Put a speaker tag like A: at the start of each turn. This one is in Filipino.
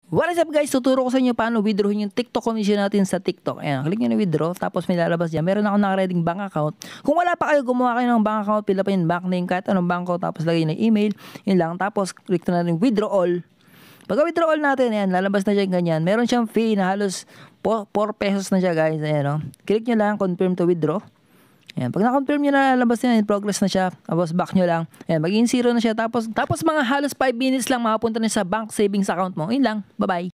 A: What is up guys? Tuturo ko sa inyo paano withdrawin yung TikTok commission natin sa TikTok. Ayan, click nyo na withdraw, tapos may lalabas dyan. Meron ako nakareading bank account. Kung wala pa kayo, gumawa kayo ng bank account, fill up yung bank name, kahit anong banko, tapos lagay na email, yun lang. Tapos click na natin withdraw all. Pag withdraw all natin, ayan, lalabas na dyan ganyan. Meron siyang fee na halos 4 pesos na siya guys. Ayan, no? Click nyo lang, confirm to withdraw. Ayan, pag na-confirm nyo na, lalabas na in progress na siya. Tapos back nyo lang. Ayan, magiging 0 na siya. Tapos mga halos 5 minutes lang makapunta na sa bank savings account mo. Yun lang. Bye-bye.